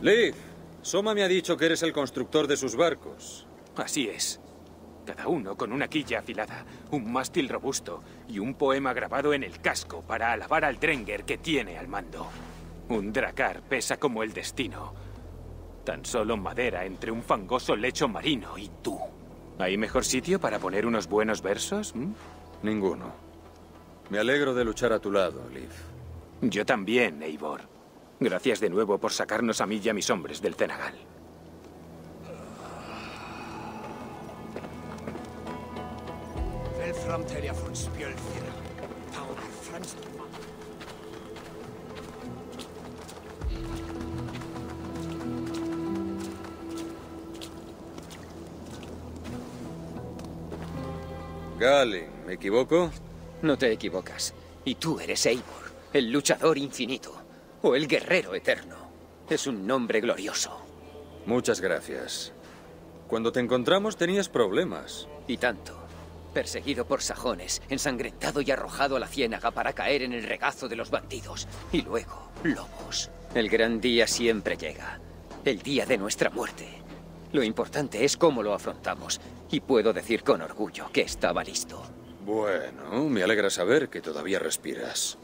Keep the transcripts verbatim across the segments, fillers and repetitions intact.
Leif, Soma me ha dicho que eres el constructor de sus barcos. Así es. Cada uno con una quilla afilada, un mástil robusto y un poema grabado en el casco para alabar al Drengr que tiene al mando. Un dracar pesa como el destino. Tan solo madera entre un fangoso lecho marino y tú. ¿Hay mejor sitio para poner unos buenos versos? ¿Mm? Ninguno. Me alegro de luchar a tu lado, Leif. Yo también, Eivor. Gracias de nuevo por sacarnos a mí y a mis hombres del cenagal. Galinn, ¿me equivoco? No te equivocas. Y tú eres Eivor, el luchador infinito, o el guerrero eterno. Es un nombre glorioso. Muchas gracias. Cuando te encontramos tenías problemas. Y tanto. Perseguido por sajones, ensangrentado y arrojado a la ciénaga para caer en el regazo de los bandidos. Y luego, lobos. El gran día siempre llega. El día de nuestra muerte. Lo importante es cómo lo afrontamos. Y puedo decir con orgullo que estaba listo. Bueno, me alegra saber que todavía respiras.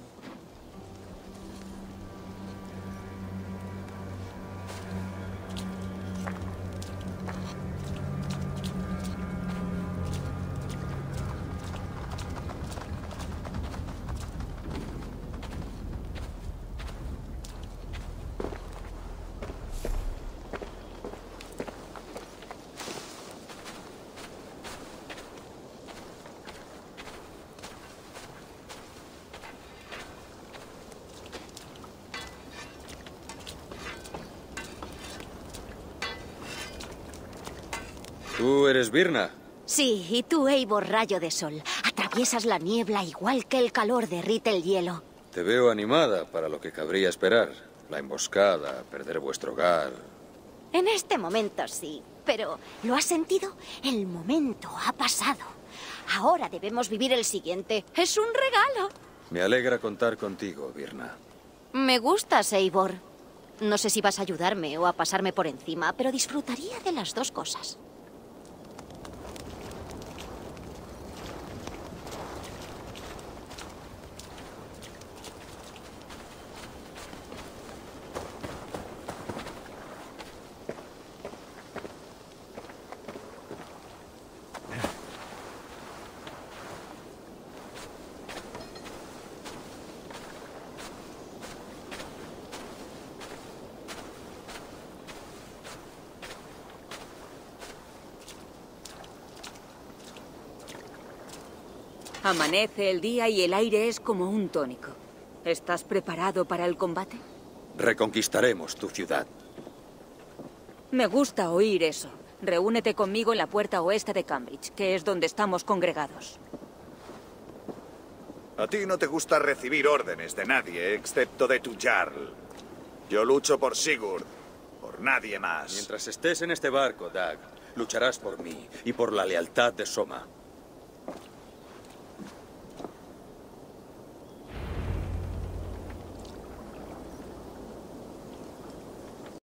¿Tú eres Birna? Sí, y tú, Eivor Rayo de Sol. Atraviesas la niebla igual que el calor derrite el hielo. Te veo animada para lo que cabría esperar. La emboscada, perder vuestro hogar. En este momento sí, pero ¿lo has sentido? El momento ha pasado. Ahora debemos vivir el siguiente. ¡Es un regalo! Me alegra contar contigo, Birna. Me gustas, Eivor. No sé si vas a ayudarme o a pasarme por encima, pero disfrutaría de las dos cosas. Amanece el día y el aire es como un tónico. ¿Estás preparado para el combate? Reconquistaremos tu ciudad. Me gusta oír eso. Reúnete conmigo en la puerta oeste de Cambridge, que es donde estamos congregados. A ti no te gusta recibir órdenes de nadie, excepto de tu Jarl. Yo lucho por Sigurd, por nadie más. Mientras estés en este barco, Dag, lucharás por mí y por la lealtad de Soma.